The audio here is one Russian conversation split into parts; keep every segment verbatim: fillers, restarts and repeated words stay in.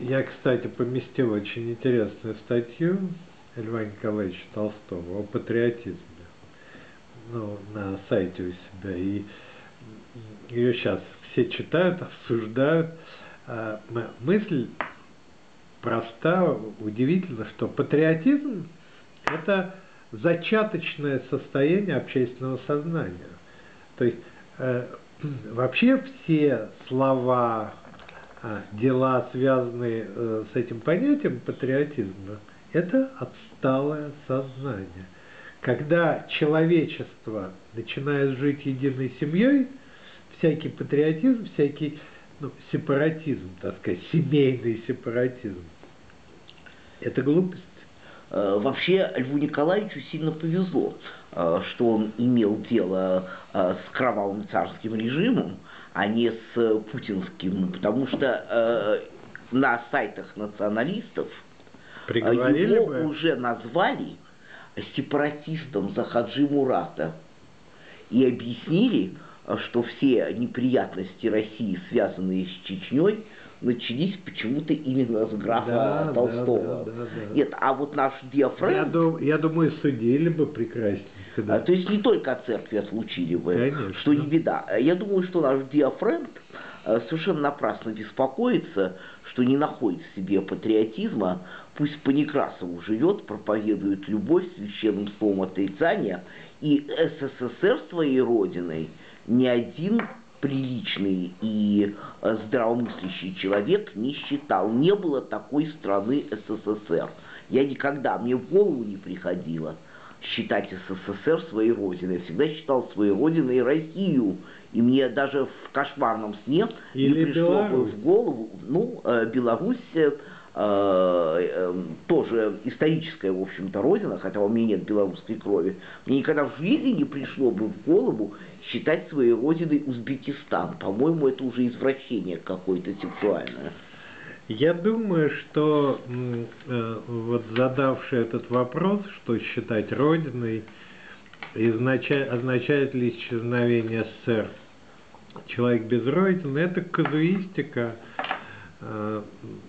Я, кстати, поместил очень интересную статью Льва Николаевича Толстого о патриотизме, ну, на сайте у себя. И ее сейчас все читают, обсуждают. Мысль проста, удивительно, что патриотизм – это зачаточное состояние общественного сознания. То есть э, вообще все слова, э, дела, связанные э, с этим понятием патриотизма, это отсталое сознание. Когда человечество начинает жить единой семьей, всякий патриотизм, всякий ну, сепаратизм, так сказать, семейный сепаратизм, это глупость. Вообще Льву Николаевичу сильно повезло, что он имел дело с кровавым царским режимом, а не с путинским, потому что на сайтах националистов Приговорили его бы. уже назвали сепаратистом за Хаджи Мурата и объяснили, что все неприятности России, связанные с Чечней, начались почему-то именно с графа да, Толстого. Да, да, да, да. Нет, а вот наш диафрагм... Я, дум, я думаю, судили бы прекрасненько. Да. А, то есть не только от церкви отлучили бы, Конечно. что не беда. Я думаю, что наш диафрагм совершенно напрасно беспокоится, что не находит в себе патриотизма. Пусть по Некрасову живет, проповедует любовь священным словом отрицания, и СССР своей родиной ни один приличный и здравомыслящий человек не считал. Не было такой страны СССР. Я никогда, мне в голову не приходило считать СССР своей родиной. Я всегда считал своей родиной Россию. И мне даже в кошмарном сне Или не пришло Беларусь. бы в голову, ну, Беларусь э, э, тоже историческая, в общем-то, родина, хотя у меня нет белорусской крови. Мне никогда в жизни не пришло бы в голову считать своей родиной Узбекистан. По-моему, это уже извращение какое-то сексуальное. Я думаю, что э, вот задавший этот вопрос, что считать родиной, изнача... означает ли исчезновение СССР человек без родины, это казуистика, э,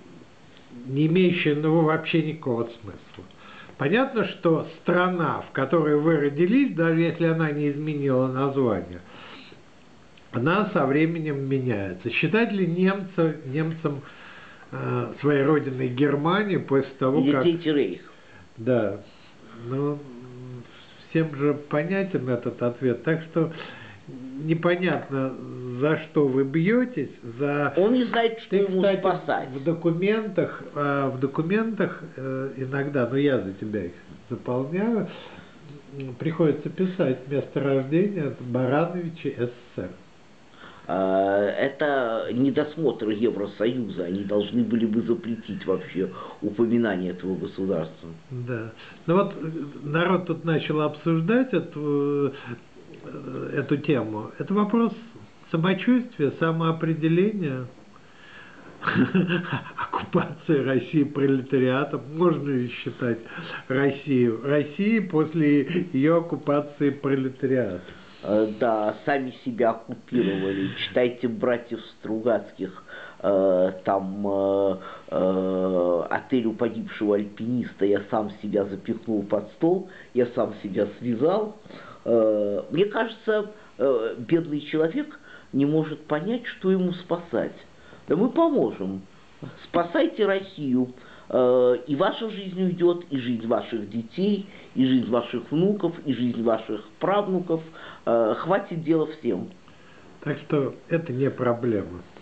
не имеющая ну, вообще никакого смысла. Понятно, что страна, в которой вы родились, даже если она не изменила название, она со временем меняется. Считать ли немца, немцам э, своей родиной Германии после того, Или как... Третий рейх. Да, ну, всем же понятен этот ответ, так что непонятно, за что вы бьетесь, за... Он не знает, что Ты, ему кстати, спасать. В документах, в документах иногда, но я за тебя их заполняю, приходится писать место рождения Барановичи СССР. Это недосмотр Евросоюза, они должны были бы запретить вообще упоминание этого государства. Да. Ну вот народ тут начал обсуждать эту, эту тему. Это вопрос самочувствия, самоопределения, оккупации России пролетариатом. Можно ли считать Россию Россией после ее оккупации пролетариатом? Да, сами себя оккупировали. Читайте братьев Стругацких, там отель у погибшего альпиниста, я сам себя запихнул под стол, я сам себя связал. Мне кажется, бедный человек не может понять, что ему спасать. Да мы поможем. Спасайте Россию. И ваша жизнь уйдет, и жизнь ваших детей, и жизнь ваших внуков, и жизнь ваших правнуков. Хватит дела всем. Так что это не проблема.